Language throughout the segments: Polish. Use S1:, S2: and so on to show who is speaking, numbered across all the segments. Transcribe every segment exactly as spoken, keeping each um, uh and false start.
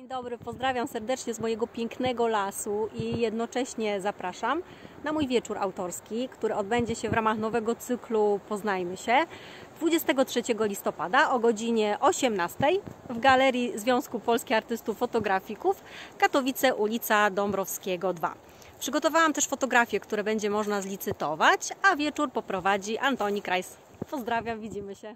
S1: Dzień dobry, pozdrawiam serdecznie z mojego pięknego lasu i jednocześnie zapraszam na mój wieczór autorski, który odbędzie się w ramach nowego cyklu Poznajmy się dwudziestego trzeciego listopada o godzinie osiemnastej w Galerii Związku Polskich Artystów Fotografików Katowice, ulica Dąbrowskiego dwa. Przygotowałam też fotografie, które będzie można zlicytować, a wieczór poprowadzi Antoni Krajs. Pozdrawiam, widzimy się.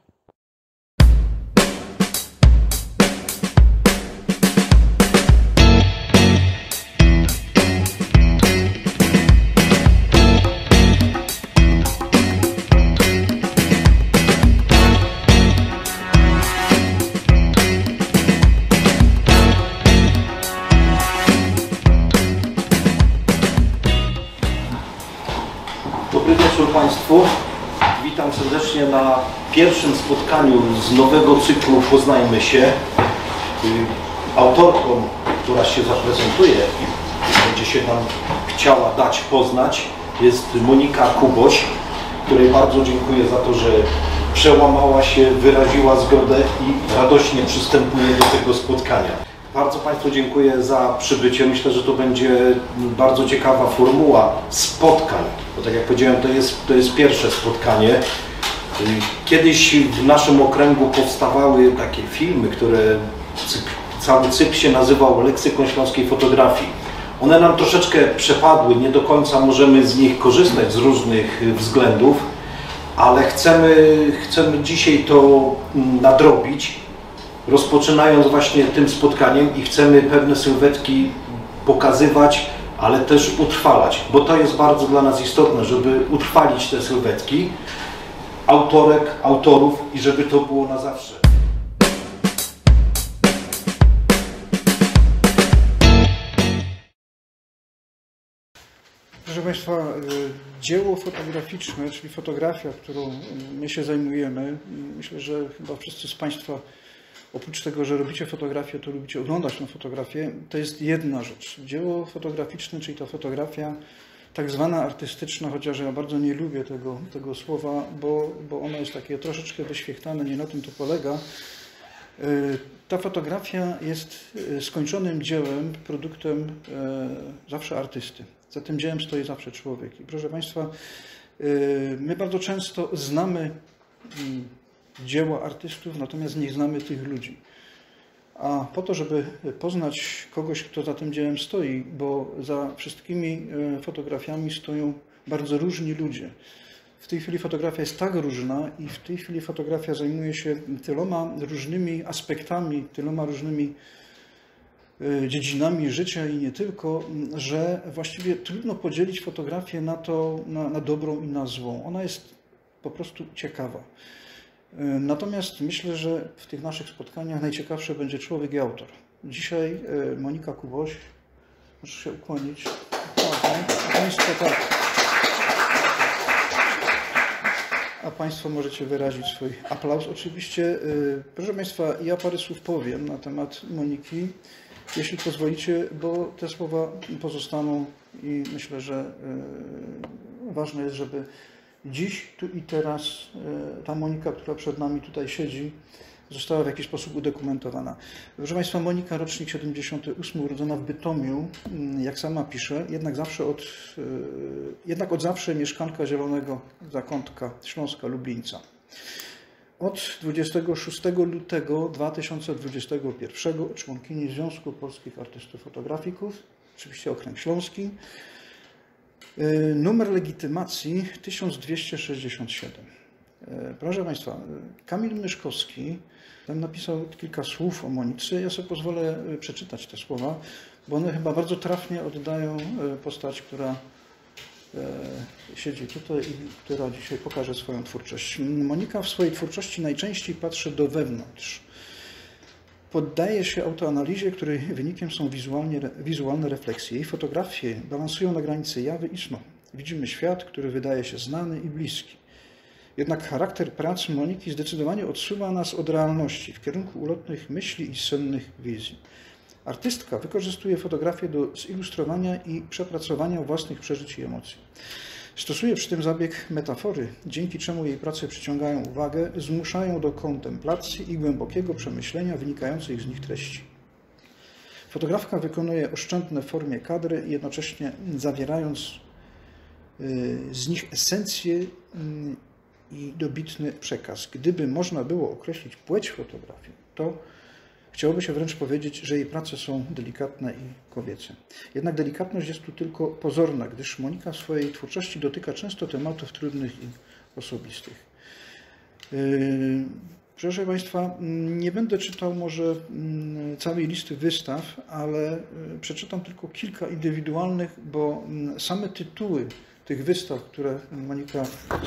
S2: Dobry wieczór Państwu. Witam serdecznie na pierwszym spotkaniu z nowego cyklu Poznajmy się. Autorką, która się zaprezentuje i będzie się nam chciała dać poznać, jest Monika Kuboś, której bardzo dziękuję za to, że przełamała się, wyraziła zgodę i radośnie przystępuje do tego spotkania. Bardzo Państwu dziękuję za przybycie. Myślę, że to będzie bardzo ciekawa formuła spotkań, bo tak jak powiedziałem, to jest, to jest pierwsze spotkanie. Kiedyś w naszym okręgu powstawały takie filmy, które cykl, cały cykl się nazywał Leksykon Śląskiej Fotografii. One nam troszeczkę przepadły, nie do końca możemy z nich korzystać z różnych względów, ale chcemy, chcemy dzisiaj to nadrobić, rozpoczynając właśnie tym spotkaniem i chcemy pewne sylwetki pokazywać, ale też utrwalać, bo to jest bardzo dla nas istotne, żeby utrwalić te sylwetki autorek, autorów i żeby to było na zawsze.
S3: Proszę Państwa, dzieło fotograficzne, czyli fotografia, którą my się zajmujemy, myślę, że chyba wszyscy z Państwa, oprócz tego, że robicie fotografię, to lubicie oglądać na fotografię, to jest jedna rzecz. Dzieło fotograficzne, czyli ta fotografia tak zwana artystyczna, chociaż ja bardzo nie lubię tego, tego słowa, bo, bo ono jest takie troszeczkę wyświechtane, nie na tym to polega. Ta fotografia jest skończonym dziełem, produktem zawsze artysty. Za tym dziełem stoi zawsze człowiek. I proszę Państwa, my bardzo często znamy dzieła artystów, natomiast nie znamy tych ludzi. A po to, żeby poznać kogoś, kto za tym dziełem stoi, bo za wszystkimi fotografiami stoją bardzo różni ludzie. W tej chwili fotografia jest tak różna i w tej chwili fotografia zajmuje się tyloma różnymi aspektami, tyloma różnymi dziedzinami życia i nie tylko, że właściwie trudno podzielić fotografię na to, na, na dobrą i na złą. Ona jest po prostu ciekawa. Natomiast myślę, że w tych naszych spotkaniach najciekawsze będzie człowiek i autor. Dzisiaj Monika Kuboś, muszę się ukłonić. A Państwo, tak. A Państwo możecie wyrazić swój aplauz. Oczywiście, proszę Państwa, ja parę słów powiem na temat Moniki, jeśli pozwolicie, bo te słowa pozostaną i myślę, że ważne jest, żeby dziś, tu i teraz ta Monika, która przed nami tutaj siedzi, została w jakiś sposób udokumentowana. Proszę Państwa, Monika, rocznik siedemdziesiąty ósmy, urodzona w Bytomiu, jak sama pisze, jednak, zawsze od, jednak od zawsze mieszkanka Zielonego Zakątka Śląska Lublińca. Od dwudziestego szóstego lutego dwa tysiące dwudziestego pierwszego członkini Związku Polskich Artystów Fotografików, oczywiście okręg śląski. Numer legitymacji tysiąc dwieście sześćdziesiąt siedem. Proszę Państwa, Kamil Myszkowski tam napisał kilka słów o Monice. Ja sobie pozwolę przeczytać te słowa, bo one chyba bardzo trafnie oddają postać, która siedzi tutaj i która dzisiaj pokaże swoją twórczość. Monika w swojej twórczości najczęściej patrzy do wewnątrz. Poddaje się autoanalizie, której wynikiem są wizualnie, wizualne refleksje. Jej fotografie balansują na granicy jawy i snu. Widzimy świat, który wydaje się znany i bliski. Jednak charakter prac Moniki zdecydowanie odsuwa nas od realności w kierunku ulotnych myśli i sennych wizji. Artystka wykorzystuje fotografię do zilustrowania i przepracowania własnych przeżyć i emocji. Stosuje przy tym zabieg metafory, dzięki czemu jej prace przyciągają uwagę, zmuszają do kontemplacji i głębokiego przemyślenia wynikających z nich treści. Fotografka wykonuje oszczędne w formie kadry, jednocześnie zawierając z nich esencję i dobitny przekaz. Gdyby można było określić płeć fotografii, to chciałoby się wręcz powiedzieć, że jej prace są delikatne i kobiece. Jednak delikatność jest tu tylko pozorna, gdyż Monika w swojej twórczości dotyka często tematów trudnych i osobistych. Proszę Państwa, nie będę czytał może całej listy wystaw, ale przeczytam tylko kilka indywidualnych, bo same tytuły tych wystaw, które Monika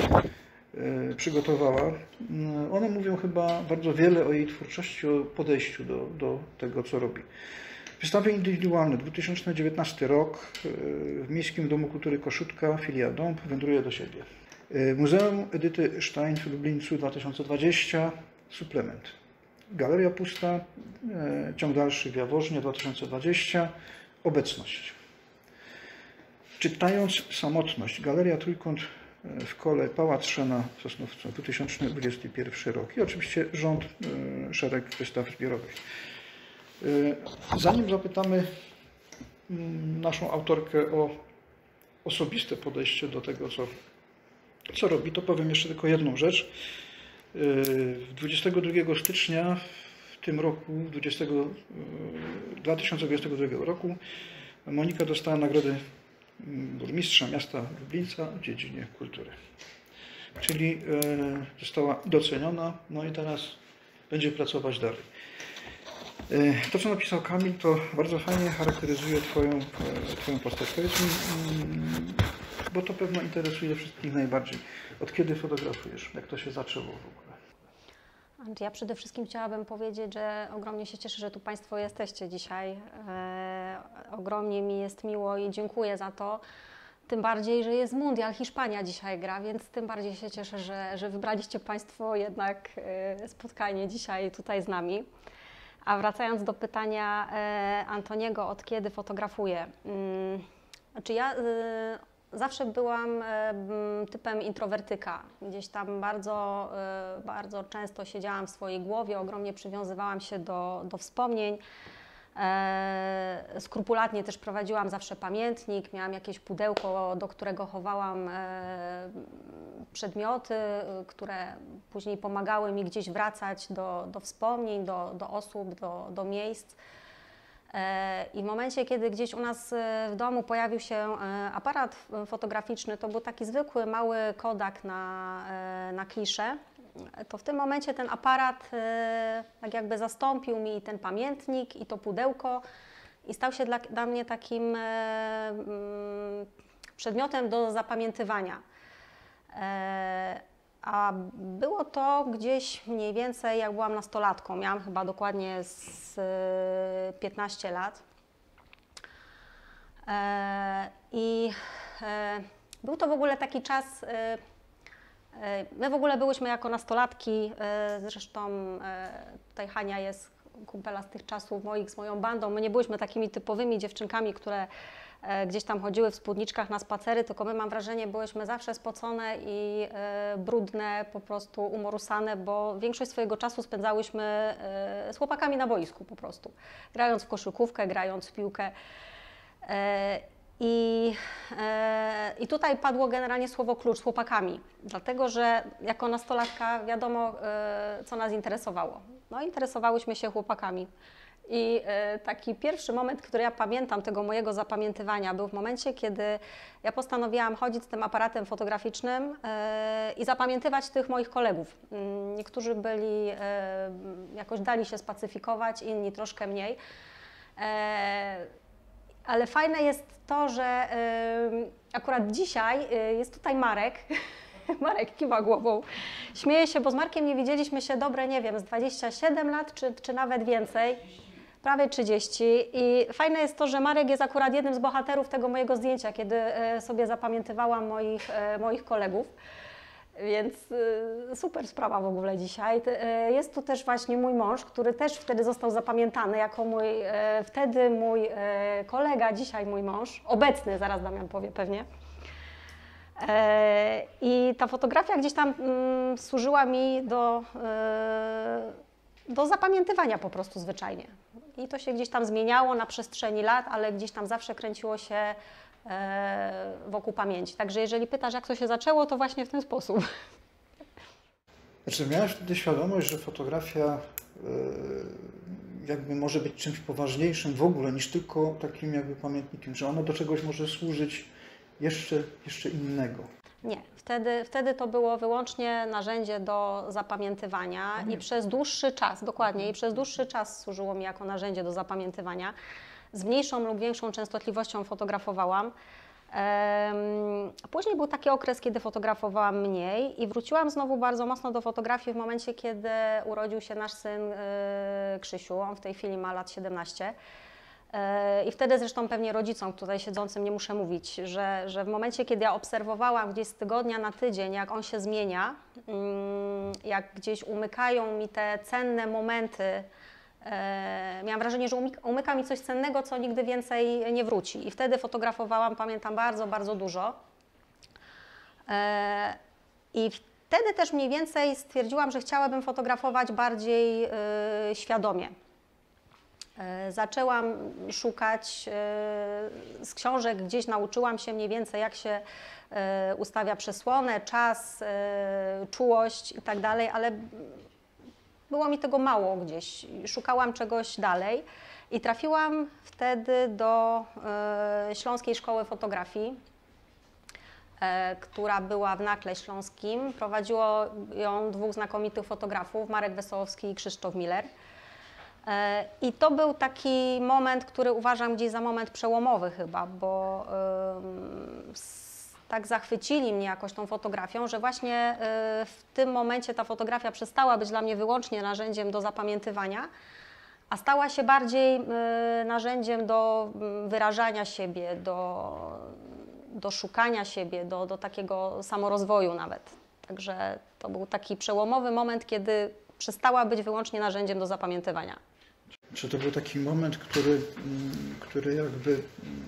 S3: przygotowała, one mówią chyba bardzo wiele o jej twórczości, o podejściu do, do tego, co robi. Wystawy indywidualne, dwa tysiące dziewiętnasty rok, w Miejskim Domu Kultury Kossuth, filia Dąb, wędruje do siebie. Muzeum Edyty Stein w Lublińcu dwa tysiące dwudziesty, suplement. Galeria Pusta, ciąg dalszy w Jaworznie dwa tysiące dwudziesty, obecność. Czytając samotność, Galeria Trójkąt w Kole, Pałac Szena w Sosnowcu, dwa tysiące dwudziesty pierwszy rok i oczywiście rząd, szereg wystaw zbiorowych. Zanim zapytamy naszą autorkę o osobiste podejście do tego, co, co robi, to powiem jeszcze tylko jedną rzecz. dwudziestego drugiego stycznia w tym roku, dwa tysiące dwudziestego drugiego roku, Monika dostała nagrodę burmistrza miasta Lublińca w dziedzinie kultury. Czyli została doceniona, no i teraz będzie pracować dalej. To, co napisał Kamil, to bardzo fajnie charakteryzuje Twoją, twoją postać. Powiedz mi, bo to pewno interesuje wszystkich najbardziej. Od kiedy fotografujesz? Jak to się zaczęło w ogóle?
S1: Ja przede wszystkim chciałabym powiedzieć, że ogromnie się cieszę, że tu Państwo jesteście dzisiaj. E, ogromnie mi jest miło i dziękuję za to. Tym bardziej, że jest mundial, Hiszpania dzisiaj gra, więc tym bardziej się cieszę, że, że wybraliście Państwo jednak e, spotkanie dzisiaj tutaj z nami. A wracając do pytania e, Antoniego, od kiedy fotografuję? Hmm, znaczy ja e, zawsze byłam e, typem introwertyka. Gdzieś tam bardzo, e, bardzo często siedziałam w swojej głowie, ogromnie przywiązywałam się do, do wspomnień. E, skrupulatnie też prowadziłam zawsze pamiętnik, miałam jakieś pudełko, do którego chowałam e, przedmioty, które później pomagały mi gdzieś wracać do, do wspomnień, do, do osób, do, do miejsc. E, I w momencie, kiedy gdzieś u nas w domu pojawił się aparat fotograficzny, to był taki zwykły, mały Kodak na, na kliszę, to w tym momencie ten aparat e, tak jakby zastąpił mi ten pamiętnik i to pudełko i stał się dla, dla mnie takim e, mm, przedmiotem do zapamiętywania. E, a było to gdzieś mniej więcej jak byłam nastolatką, miałam chyba dokładnie z e, piętnaście lat. E, I e, był to w ogóle taki czas. E, My w ogóle byłyśmy jako nastolatki, zresztą tutaj Hania jest kumpela z tych czasów moich z moją bandą, my nie byłyśmy takimi typowymi dziewczynkami, które gdzieś tam chodziły w spódniczkach na spacery, tylko my, mam wrażenie, byłyśmy zawsze spocone i brudne, po prostu umorusane, bo większość swojego czasu spędzałyśmy z chłopakami na boisku po prostu, grając w koszykówkę, grając w piłkę. I, e, I tutaj padło generalnie słowo klucz z chłopakami, dlatego że jako nastolatka wiadomo, e, co nas interesowało. No, interesowałyśmy się chłopakami. I e, taki pierwszy moment, który ja pamiętam tego mojego zapamiętywania, był w momencie, kiedy ja postanowiłam chodzić z tym aparatem fotograficznym e, i zapamiętywać tych moich kolegów. Niektórzy byli, e, jakoś dali się spacyfikować, inni troszkę mniej. E, Ale fajne jest to, że y, akurat dzisiaj y, jest tutaj Marek. Marek kiwa głową. Śmieje się, bo z Markiem nie widzieliśmy się dobre, nie wiem, z dwadzieścia siedem lat, czy, czy nawet więcej. Prawie trzydzieści. I fajne jest to, że Marek jest akurat jednym z bohaterów tego mojego zdjęcia, kiedy y, sobie zapamiętywałam moich, y, moich kolegów. Więc y, super sprawa w ogóle dzisiaj. Y, jest tu też właśnie mój mąż, który też wtedy został zapamiętany jako mój, y, wtedy mój y, kolega, dzisiaj mój mąż, obecny, zaraz Damian powie pewnie. Y, I ta fotografia gdzieś tam y, służyła mi do, y, do zapamiętywania po prostu zwyczajnie. I to się gdzieś tam zmieniało na przestrzeni lat, ale gdzieś tam zawsze kręciło się e, wokół pamięci. Także jeżeli pytasz, jak to się zaczęło, to właśnie w ten sposób.
S3: Znaczy, miałeś wtedy świadomość, że fotografia jakby może być czymś poważniejszym w ogóle niż tylko takim jakby pamiętnikiem, że ono do czegoś może służyć jeszcze, jeszcze innego?
S1: Nie, wtedy, wtedy to było wyłącznie narzędzie do zapamiętywania i przez dłuższy czas, dokładnie, i przez dłuższy czas służyło mi jako narzędzie do zapamiętywania. Z mniejszą lub większą częstotliwością fotografowałam. Później był taki okres, kiedy fotografowałam mniej i wróciłam znowu bardzo mocno do fotografii w momencie, kiedy urodził się nasz syn Krzysiu, on w tej chwili ma lat siedemnaście. I wtedy zresztą pewnie rodzicom tutaj siedzącym nie muszę mówić, że, że w momencie, kiedy ja obserwowałam gdzieś z tygodnia na tydzień, jak on się zmienia, jak gdzieś umykają mi te cenne momenty, miałam wrażenie, że umyka mi coś cennego, co nigdy więcej nie wróci. I wtedy fotografowałam, pamiętam, bardzo, bardzo dużo. I wtedy też mniej więcej stwierdziłam, że chciałabym fotografować bardziej świadomie. Zaczęłam szukać z książek, gdzieś nauczyłam się mniej więcej, jak się ustawia przesłonę, czas, czułość i tak dalej, ale było mi tego mało gdzieś. Szukałam czegoś dalej i trafiłam wtedy do Śląskiej Szkoły Fotografii, która była w Nakle Śląskim. Prowadziło ją dwóch znakomitych fotografów, Marek Wesołowski i Krzysztof Miller. I to był taki moment, który uważam gdzieś za moment przełomowy chyba, bo tak zachwycili mnie jakoś tą fotografią, że właśnie w tym momencie ta fotografia przestała być dla mnie wyłącznie narzędziem do zapamiętywania, a stała się bardziej narzędziem do wyrażania siebie, do, do szukania siebie, do, do takiego samorozwoju nawet. Także to był taki przełomowy moment, kiedy przestała być wyłącznie narzędziem do zapamiętywania.
S3: Czy to był taki moment, który, który jakby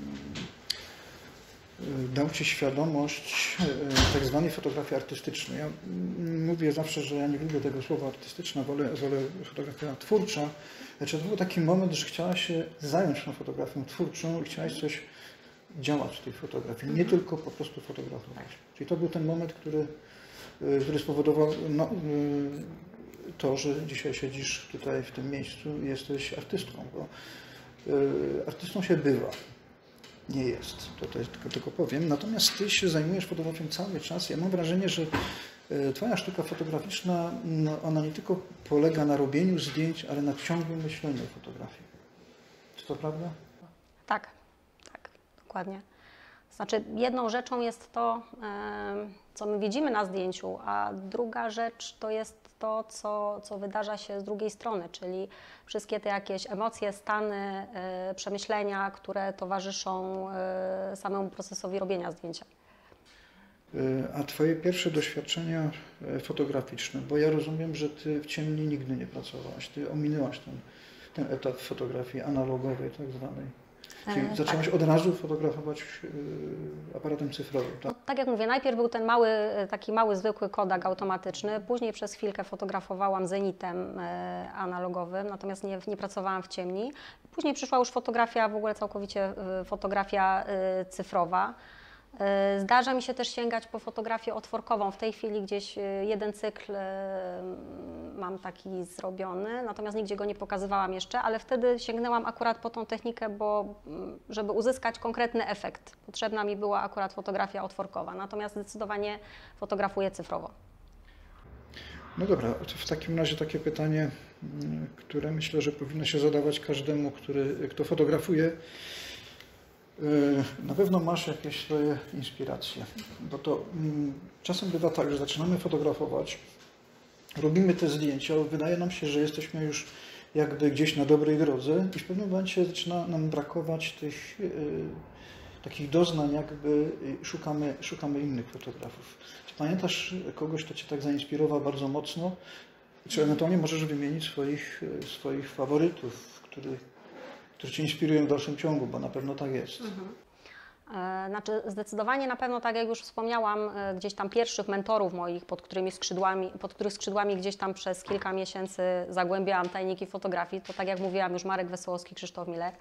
S3: dał Ci świadomość tak zwanej fotografii artystycznej? Ja mówię zawsze, że ja nie lubię tego słowa artystyczna, wolę, wolę fotografia twórcza. Czy to był taki moment, że chciałaś się zająć tą fotografią twórczą i chciałaś coś działać w tej fotografii, nie tylko po prostu fotografować? Czyli to był ten moment, który, który spowodował no, to, że dzisiaj siedzisz tutaj w tym miejscu i jesteś artystką, bo artystą się bywa. Nie jest, to, to tylko, tylko powiem. Natomiast Ty się zajmujesz fotografią cały czas. Ja mam wrażenie, że Twoja sztuka fotograficzna, no, ona nie tylko polega na robieniu zdjęć, ale na ciągłym myśleniu o fotografii. Czy to prawda?
S1: Tak, tak, dokładnie. Znaczy, jedną rzeczą jest to, co my widzimy na zdjęciu, a druga rzecz to jest to, co, co wydarza się z drugiej strony, czyli wszystkie te jakieś emocje, stany, przemyślenia, które towarzyszą samemu procesowi robienia zdjęcia.
S3: A Twoje pierwsze doświadczenia fotograficzne, bo ja rozumiem, że Ty w ciemni nigdy nie pracowałaś, Ty ominęłaś ten, ten etap fotografii analogowej tak zwanej. Czyli e, zaczęłaś tak. od razu fotografować y, aparatem cyfrowym, tak?
S1: No, tak jak mówię, najpierw był ten mały, taki mały, zwykły Kodak automatyczny, później przez chwilkę fotografowałam zenitem y, analogowym, natomiast nie, nie pracowałam w ciemni. Później przyszła już fotografia, w ogóle całkowicie y, fotografia y, cyfrowa. Zdarza mi się też sięgać po fotografię otworkową. W tej chwili gdzieś jeden cykl mam taki zrobiony, natomiast nigdzie go nie pokazywałam jeszcze, ale wtedy sięgnęłam akurat po tą technikę, bo żeby uzyskać konkretny efekt, potrzebna mi była akurat fotografia otworkowa, natomiast zdecydowanie fotografuję cyfrowo.
S3: No dobra, to w takim razie takie pytanie, które myślę, że powinno się zadawać każdemu, który, kto fotografuje. Na pewno masz jakieś swoje inspiracje, bo to mm, czasem bywa tak, że zaczynamy fotografować, robimy te zdjęcia, wydaje nam się, że jesteśmy już jakby gdzieś na dobrej drodze i w pewnym momencie zaczyna nam brakować tych yy, takich doznań, jakby szukamy, szukamy innych fotografów. Czy pamiętasz kogoś, kto Cię tak zainspirował bardzo mocno? Czy ewentualnie możesz wymienić swoich, swoich faworytów, których którzy Cię inspirują w dalszym ciągu, bo na pewno tak jest.
S1: Mhm. Znaczy zdecydowanie na pewno, tak jak już wspomniałam, gdzieś tam pierwszych mentorów moich, pod którymi skrzydłami, pod których skrzydłami gdzieś tam przez kilka miesięcy zagłębiałam tajniki fotografii, to tak jak mówiłam już Marek Wesołowski, Krzysztof Miller.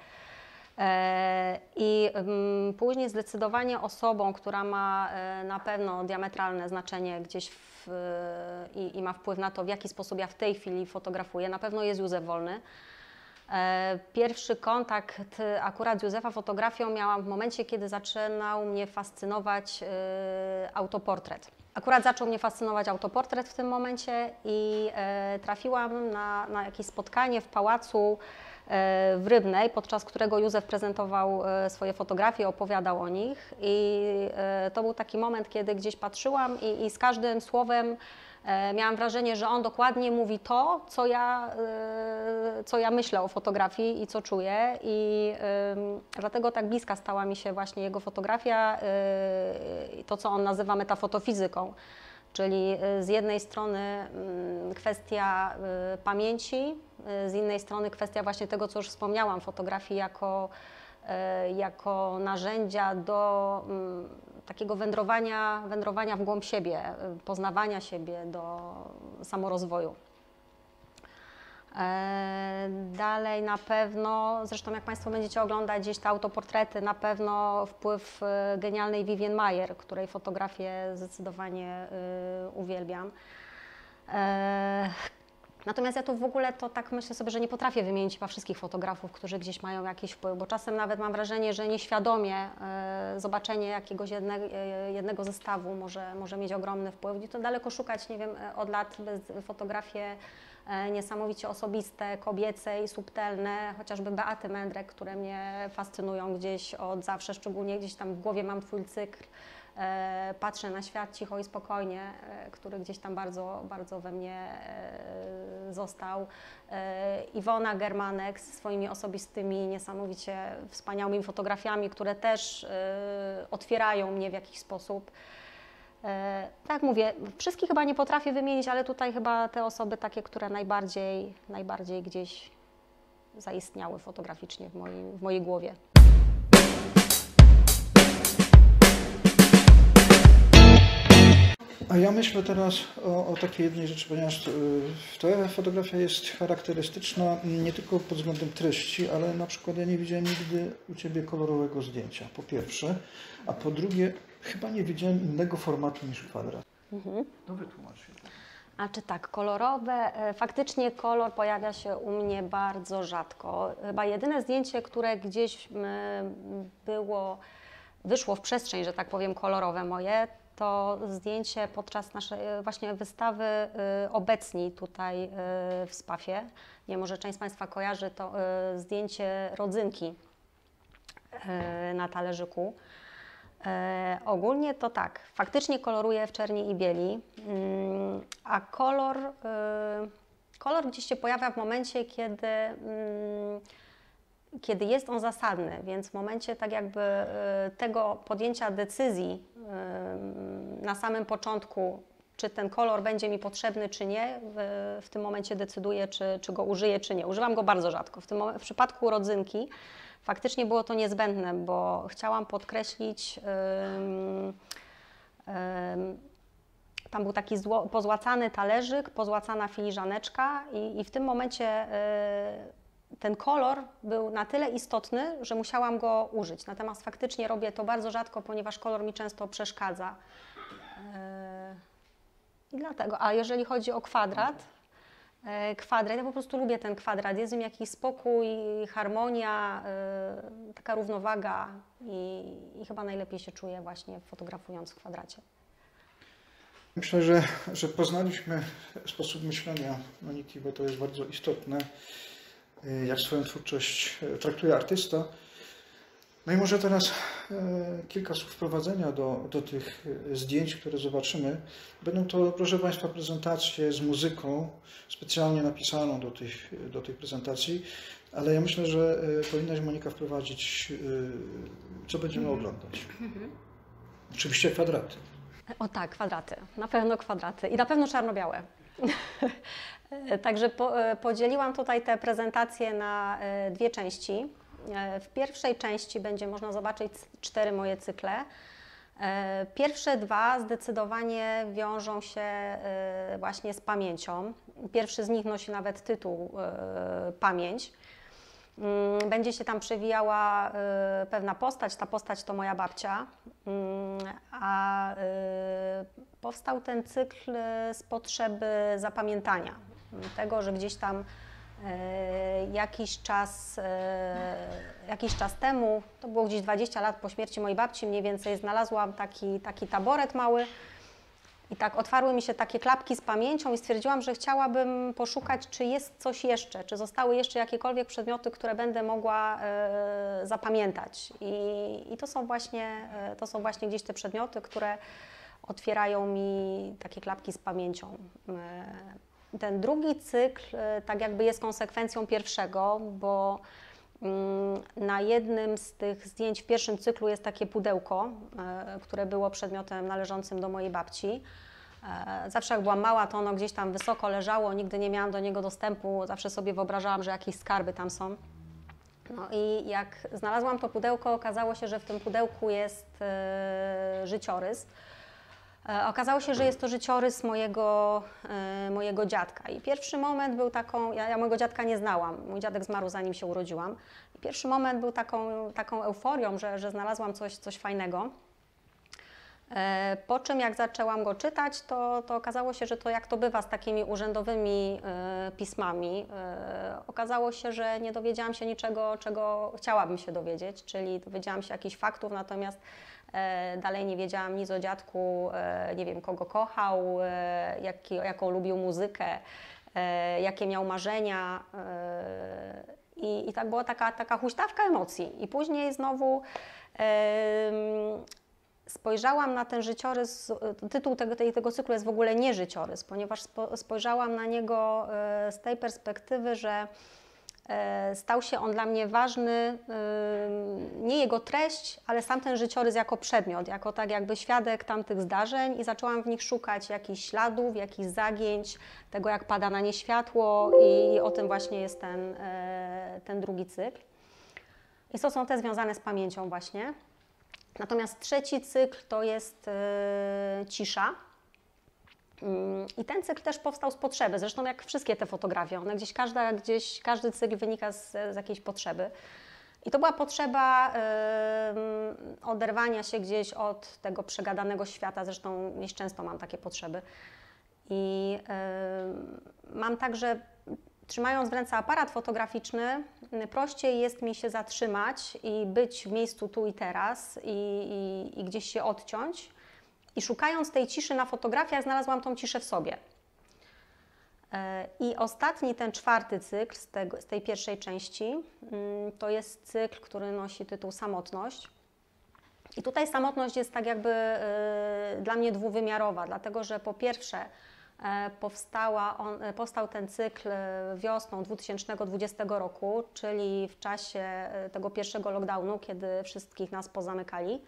S1: I później zdecydowanie osobą, która ma na pewno diametralne znaczenie gdzieś w, i, i ma wpływ na to, w jaki sposób ja w tej chwili fotografuję, na pewno jest Józef Wolny. Pierwszy kontakt akurat z Józefa fotografią miałam w momencie, kiedy zaczynał mnie fascynować autoportret. Akurat zaczął mnie fascynować autoportret w tym momencie i trafiłam na, na jakieś spotkanie w pałacu w Rybnej, podczas którego Józef prezentował swoje fotografie, opowiadał o nich i to był taki moment, kiedy gdzieś patrzyłam i, i z każdym słowem miałam wrażenie, że on dokładnie mówi to, co ja, co ja myślę o fotografii i co czuję i dlatego tak bliska stała mi się właśnie jego fotografia i to, co on nazywa metafotofizyką, czyli z jednej strony kwestia pamięci, z innej strony kwestia właśnie tego, co już wspomniałam, fotografii jako, jako narzędzia do takiego wędrowania, wędrowania w głąb siebie, poznawania siebie, do samorozwoju. Dalej na pewno, zresztą jak Państwo będziecie oglądać gdzieś te autoportrety, na pewno wpływ genialnej Vivienne Mayer, której fotografię zdecydowanie uwielbiam. Natomiast ja tu w ogóle to tak myślę sobie, że nie potrafię wymienić chyba wszystkich fotografów, którzy gdzieś mają jakiś wpływ, bo czasem nawet mam wrażenie, że nieświadomie e, zobaczenie jakiegoś jedne, e, jednego zestawu może, może mieć ogromny wpływ. I to daleko szukać, nie wiem, od lat bez fotografie e, niesamowicie osobiste, kobiece i subtelne, chociażby Beaty Mędrek, które mnie fascynują gdzieś od zawsze, szczególnie gdzieś tam w głowie mam twój cykl. E, patrzę na świat cicho i spokojnie, e, który gdzieś tam bardzo, bardzo we mnie e, został. E, Iwona Germanek ze swoimi osobistymi, niesamowicie wspaniałymi fotografiami, które też e, otwierają mnie w jakiś sposób. E, tak mówię, wszystkich chyba nie potrafię wymienić, ale tutaj chyba te osoby takie, które najbardziej, najbardziej gdzieś zaistniały fotograficznie w mojej, w mojej głowie.
S3: A ja myślę teraz o, o takiej jednej rzeczy, ponieważ ta fotografia jest charakterystyczna nie tylko pod względem treści, ale na przykład ja nie widziałem nigdy u Ciebie kolorowego zdjęcia, po pierwsze, a po drugie chyba nie widziałem innego formatu niż kwadrat. Mhm. No wytłumacz się.
S1: A czy tak, kolorowe, faktycznie kolor pojawia się u mnie bardzo rzadko. Chyba jedyne zdjęcie, które gdzieś było, wyszło w przestrzeń, że tak powiem, kolorowe moje, to zdjęcie podczas naszej właśnie wystawy y, Obecni tutaj y, w Spafie. Nie wiem, może część z Państwa kojarzy to y, zdjęcie rodzynki y, na talerzyku. Y, ogólnie to tak, faktycznie koloruję w czerni i bieli, y, a kolor, y, kolor gdzieś się pojawia w momencie, kiedy y, kiedy jest on zasadny, więc w momencie tak jakby tego podjęcia decyzji na samym początku, czy ten kolor będzie mi potrzebny, czy nie, w, w tym momencie decyduję, czy, czy go użyję, czy nie. Używam go bardzo rzadko. W, tym, w przypadku rodzynki faktycznie było to niezbędne, bo chciałam podkreślić, ym, ym, tam był taki zło, pozłacany talerzyk, pozłacana filiżaneczka i, i w tym momencie y, ten kolor był na tyle istotny, że musiałam go użyć. Natomiast faktycznie robię to bardzo rzadko, ponieważ kolor mi często przeszkadza. I dlatego, a jeżeli chodzi o kwadrat, kwadrat, ja po prostu lubię ten kwadrat. Jest w nim jakiś spokój, harmonia, taka równowaga i, i chyba najlepiej się czuję właśnie fotografując w kwadracie.
S3: Myślę, że, że poznaliśmy sposób myślenia Moniki, bo to jest bardzo istotne, jak swoją twórczość traktuje artysta. No i może teraz kilka słów wprowadzenia do, do tych zdjęć, które zobaczymy. Będą to, proszę Państwa, prezentacje z muzyką, specjalnie napisaną do tych, do tych prezentacji, ale ja myślę, że powinnaś, Monika, wprowadzić, co będziemy mm. oglądać. Mm-hmm. Oczywiście kwadraty.
S1: O tak, kwadraty. Na pewno kwadraty i na pewno czarno-białe. Także po, podzieliłam tutaj te prezentacje na dwie części. W pierwszej części będzie można zobaczyć cztery moje cykle. Pierwsze dwa zdecydowanie wiążą się właśnie z pamięcią. Pierwszy z nich nosi nawet tytuł Pamięć. Będzie się tam przewijała pewna postać, ta postać to moja babcia, a powstał ten cykl z potrzeby zapamiętania tego, że gdzieś tam jakiś czas, jakiś czas temu, to było gdzieś dwadzieścia lat po śmierci mojej babci mniej więcej, znalazłam taki, taki taboret mały i tak otwarły mi się takie klapki z pamięcią i stwierdziłam, że chciałabym poszukać, czy jest coś jeszcze, czy zostały jeszcze jakiekolwiek przedmioty, które będę mogła e, zapamiętać. I, i to są właśnie, to są właśnie gdzieś te przedmioty, które otwierają mi takie klapki z pamięcią. E, ten drugi cykl e, tak jakby jest konsekwencją pierwszego, bo mm, na jednym z tych zdjęć w pierwszym cyklu jest takie pudełko, e, które było przedmiotem należącym do mojej babci. E, zawsze jak byłam mała, to ono gdzieś tam wysoko leżało, nigdy nie miałam do niego dostępu, zawsze sobie wyobrażałam, że jakieś skarby tam są. No i jak znalazłam to pudełko, okazało się, że w tym pudełku jest e, życiorys. E, okazało się, że jest to życiorys mojego, e, mojego dziadka. I pierwszy moment był taką, ja, ja mojego dziadka nie znałam, mój dziadek zmarł zanim się urodziłam. I pierwszy moment był taką, taką euforią, że, że znalazłam coś, coś fajnego. E, po czym jak zaczęłam go czytać, to, to okazało się, że to jak to bywa z takimi urzędowymi e, pismami, e, okazało się, że nie dowiedziałam się niczego, czego chciałabym się dowiedzieć, czyli dowiedziałam się jakichś faktów, natomiast e, dalej nie wiedziałam nic o dziadku, e, nie wiem kogo kochał, e, jaki, jaką lubił muzykę, e, jakie miał marzenia. E, i, I tak była taka, taka huśtawka emocji. I później znowu e, spojrzałam na ten życiorys, tytuł tego, tego cyklu jest w ogóle nie życiorys, ponieważ spojrzałam na niego z tej perspektywy, że stał się on dla mnie ważny, nie jego treść, ale sam ten życiorys jako przedmiot, jako tak jakby świadek tamtych zdarzeń i zaczęłam w nich szukać jakichś śladów, jakichś zagięć, tego jak pada na nie światło i o tym właśnie jest ten, ten drugi cykl. I to są te związane z pamięcią właśnie. Natomiast trzeci cykl to jest yy, cisza. Yy, I ten cykl też powstał z potrzeby, zresztą jak wszystkie te fotografie, one gdzieś, każda, gdzieś każdy cykl wynika z, z jakiejś potrzeby. I to była potrzeba yy, oderwania się gdzieś od tego przegadanego świata, zresztą nieszczęsto mam takie potrzeby. I yy, mam także, trzymając w ręce aparat fotograficzny, prościej jest mi się zatrzymać i być w miejscu tu i teraz i, i, i gdzieś się odciąć. I szukając tej ciszy na fotografiach, znalazłam tą ciszę w sobie. I ostatni, ten czwarty cykl z, tego, z tej pierwszej części, to jest cykl, który nosi tytuł Samotność. I tutaj samotność jest tak jakby y, dla mnie dwuwymiarowa, dlatego że po pierwsze Powstała on, powstał ten cykl wiosną dwa tysiące dwudziestego roku, czyli w czasie tego pierwszego lockdownu, kiedy wszystkich nas pozamykali.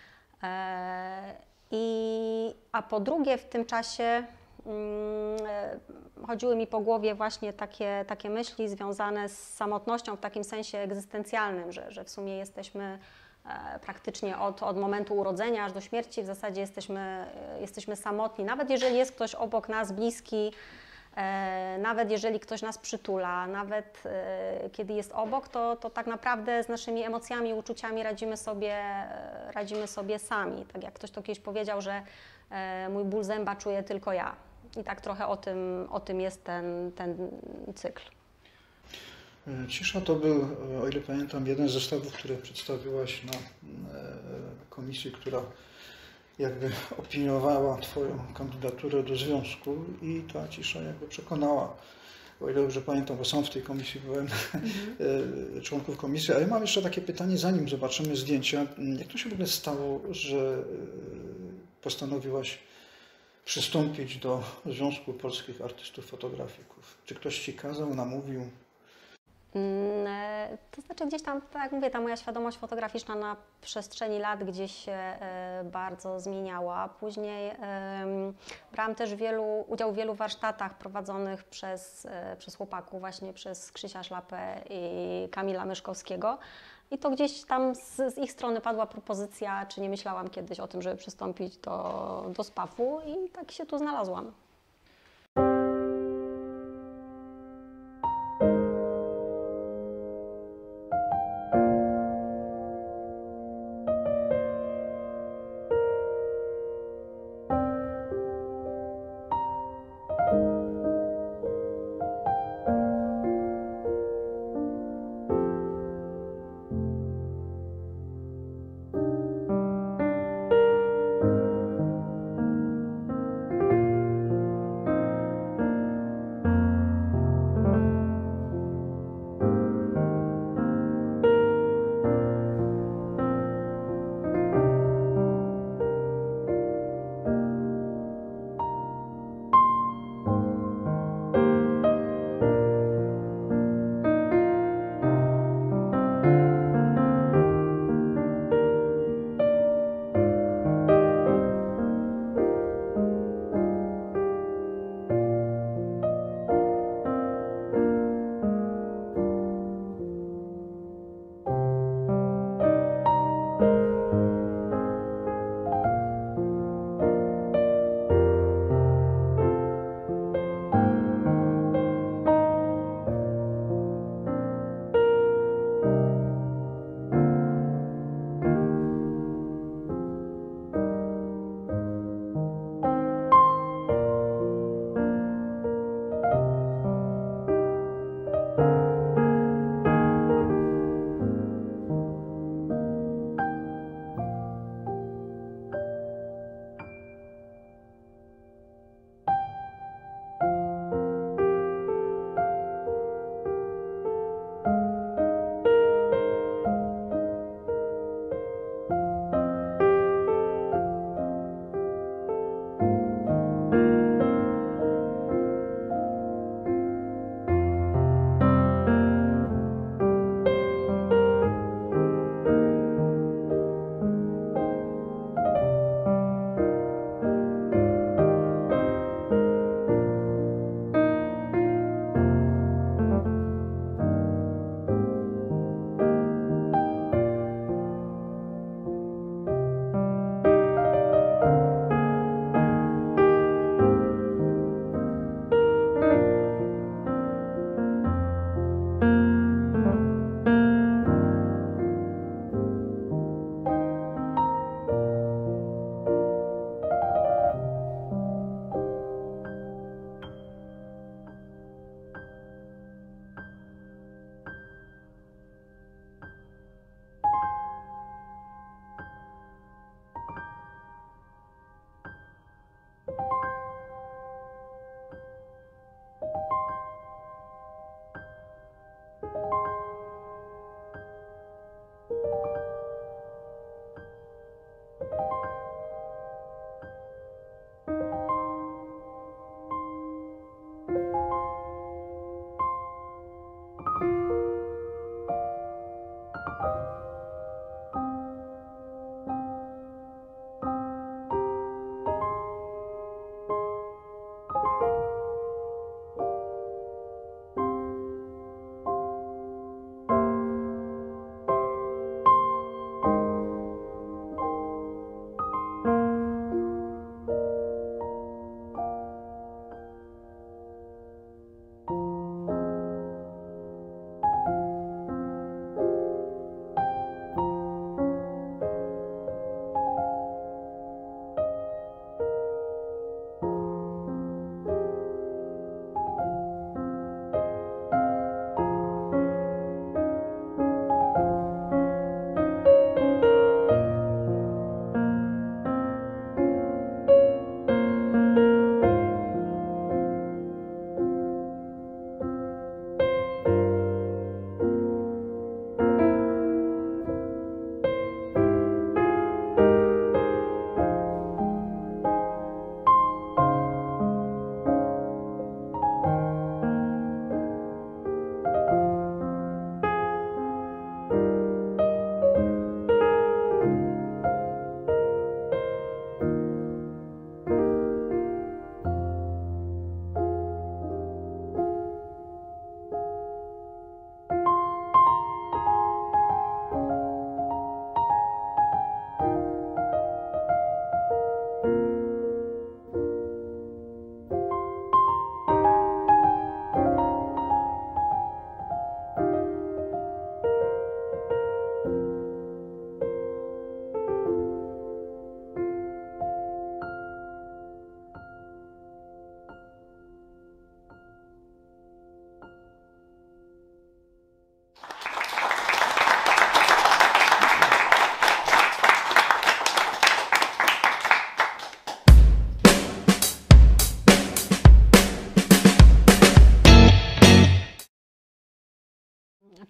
S1: I, a po drugie w tym czasie hmm, chodziły mi po głowie właśnie takie, takie myśli związane z samotnością w takim sensie egzystencjalnym, że, że w sumie jesteśmy praktycznie od, od momentu urodzenia aż do śmierci w zasadzie jesteśmy, jesteśmy samotni. Nawet jeżeli jest ktoś obok nas bliski, e, nawet jeżeli ktoś nas przytula, nawet e, kiedy jest obok, to, to tak naprawdę z naszymi emocjami i uczuciami radzimy sobie, radzimy sobie sami. Tak jak ktoś to kiedyś powiedział, że e, mój ból zęba czuję tylko ja. I tak trochę o tym, o tym jest ten, ten cykl.
S3: Cisza to był, o ile pamiętam, jeden z zestawów, które przedstawiłaś na komisji, która jakby opiniowała Twoją kandydaturę do związku i ta cisza jakby przekonała, o ile dobrze pamiętam, bo sam w tej komisji byłem, mhm. członków komisji. A ja mam jeszcze takie pytanie, zanim zobaczymy zdjęcia. Jak to się w ogóle stało, że postanowiłaś przystąpić do Związku Polskich Artystów Fotografików? Czy ktoś Ci kazał, namówił?
S1: To znaczy gdzieś tam, tak jak mówię, ta moja świadomość fotograficzna na przestrzeni lat gdzieś się e, bardzo zmieniała. Później e, brałam też wielu, udział w wielu warsztatach prowadzonych przez, e, przez chłopaków, właśnie przez Krzysia Szlapę i Kamila Myszkowskiego. I to gdzieś tam z, z ich strony padła propozycja, czy nie myślałam kiedyś o tym, żeby przystąpić do, do spafu i tak się tu znalazłam.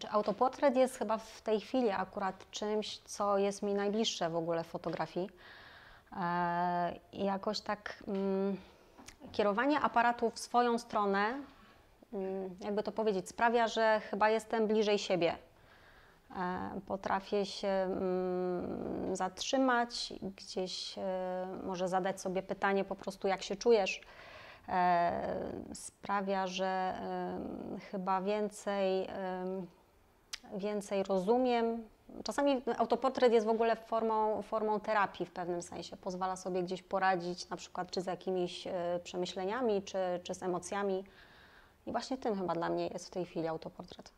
S1: Znaczy, autoportret jest chyba w tej chwili akurat czymś, co jest mi najbliższe w ogóle w fotografii. I jakoś tak mm, kierowanie aparatu w swoją stronę, mm, jakby to powiedzieć, sprawia, że chyba jestem bliżej siebie. Potrafię się mm, zatrzymać, gdzieś e, może zadać sobie pytanie po prostu, jak się czujesz. E, sprawia, że e, chyba więcej, e, więcej rozumiem. Czasami autoportret jest w ogóle formą, formą terapii w pewnym sensie. Pozwala sobie gdzieś poradzić, na przykład czy z jakimiś e, przemyśleniami, czy, czy z emocjami. I właśnie tym chyba dla mnie jest w tej chwili autoportret.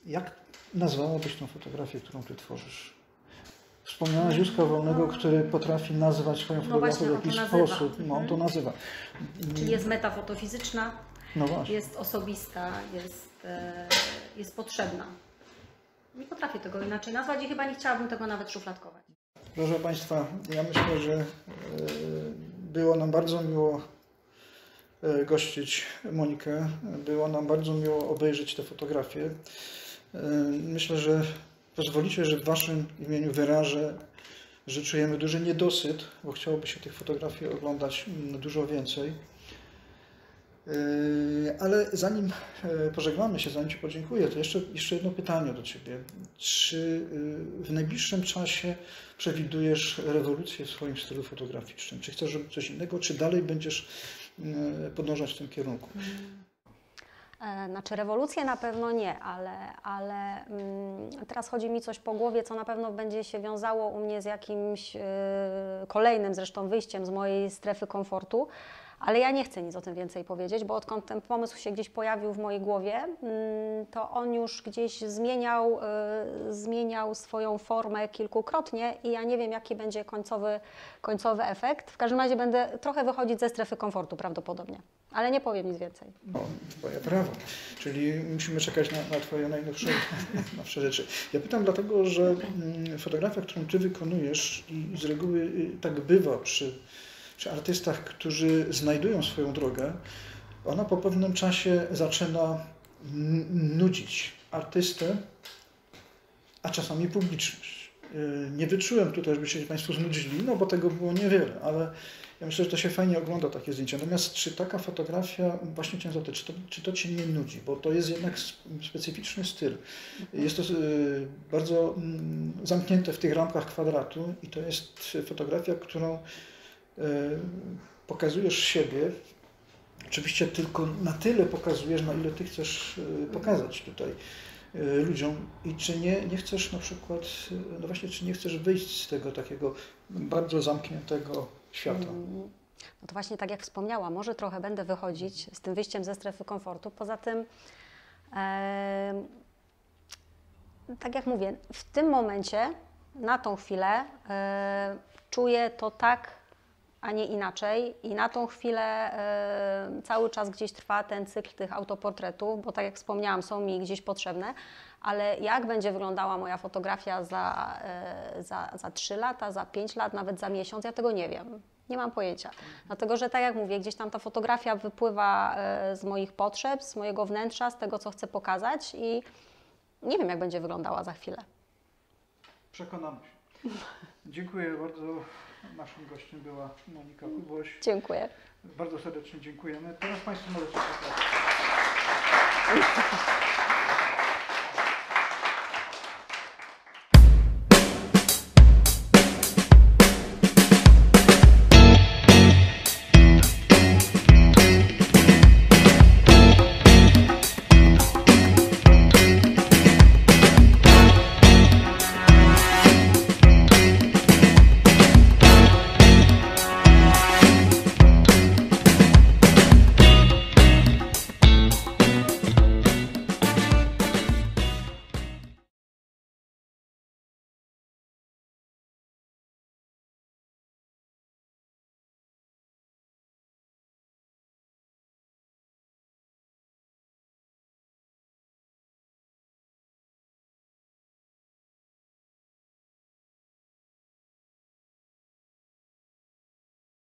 S3: Jak nazwałabyś tą fotografię, którą Ty tworzysz? Wspomniałaś Józka Wolnego, który potrafi nazwać swoją fotografię
S1: właśnie,
S3: w jakiś
S1: on to nazywa.
S3: sposób. No, on to nazywa.
S1: Czyli jest metafotofizyczna,
S3: No właśnie.
S1: jest osobista, jest, e, jest potrzebna. Nie potrafię tego inaczej nazwać i chyba nie chciałabym tego nawet szufladkować.
S3: Proszę Państwa, ja myślę, że e, było nam bardzo miło e, gościć Monikę. Było nam bardzo miło obejrzeć te fotografie. E, myślę, że pozwolicie, że w Waszym imieniu wyrażę, że czujemy duży niedosyt, bo chciałoby się tych fotografii oglądać mm, dużo więcej. Yy, Ale zanim e, pożegnamy się, zanim Ci podziękuję, to jeszcze, jeszcze jedno pytanie do Ciebie. Czy yy, w najbliższym czasie przewidujesz rewolucję w swoim stylu fotograficznym? Czy chcesz robić coś innego, czy dalej będziesz yy, podążać w tym kierunku?
S1: E, Znaczy rewolucję na pewno nie, ale, ale mm, teraz chodzi mi coś po głowie, co na pewno będzie się wiązało u mnie z jakimś y, kolejnym zresztą wyjściem z mojej strefy komfortu. Ale ja nie chcę nic o tym więcej powiedzieć, bo odkąd ten pomysł się gdzieś pojawił w mojej głowie, mm, to on już gdzieś zmieniał, y, zmieniał swoją formę kilkukrotnie i ja nie wiem, jaki będzie końcowy, końcowy efekt. W każdym razie będę trochę wychodzić ze strefy komfortu prawdopodobnie, ale nie powiem nic więcej.
S3: No, Twoje prawo. Czyli musimy czekać na, na Twoje najnowsze, najnowsze rzeczy. Ja pytam dlatego, że mm, fotografia, którą Ty wykonujesz i z reguły y, tak bywa przy czy artystach, którzy znajdują swoją drogę, ona po pewnym czasie zaczyna nudzić artystę, a czasami publiczność. Nie wyczułem tutaj, żeby się Państwo znudzili, no bo tego było niewiele, ale ja myślę, że to się fajnie ogląda takie zdjęcia. Natomiast czy taka fotografia, właśnie chciałem zapytać, czy to, czy to Cię nie nudzi? Bo to jest jednak specyficzny styl. Jest to bardzo zamknięte w tych rampkach kwadratu i to jest fotografia, którą pokazujesz siebie, oczywiście tylko na tyle pokazujesz, na ile Ty chcesz pokazać tutaj ludziom i czy nie, nie chcesz na przykład, no właśnie, czy nie chcesz wyjść z tego takiego bardzo zamkniętego świata?
S1: No to właśnie tak jak wspomniałam, może trochę będę wychodzić z tym wyjściem ze strefy komfortu, poza tym e, tak jak mówię, w tym momencie, na tą chwilę e, czuję to tak, a nie inaczej. I na tą chwilę y, cały czas gdzieś trwa ten cykl tych autoportretów, bo tak jak wspomniałam, są mi gdzieś potrzebne, ale jak będzie wyglądała moja fotografia za, y, za, za trzy lata, za pięć lat, nawet za miesiąc, ja tego nie wiem. Nie mam pojęcia. Dlatego, że tak jak mówię, gdzieś tam ta fotografia wypływa y, z moich potrzeb, z mojego wnętrza, z tego, co chcę pokazać i nie wiem, jak będzie wyglądała za chwilę.
S3: Przekonamy się. Dziękuję bardzo. Naszym gościem była Monika Kuboś.
S1: Dziękuję.
S3: Bardzo serdecznie dziękujemy. Teraz Państwo możecie poprawić.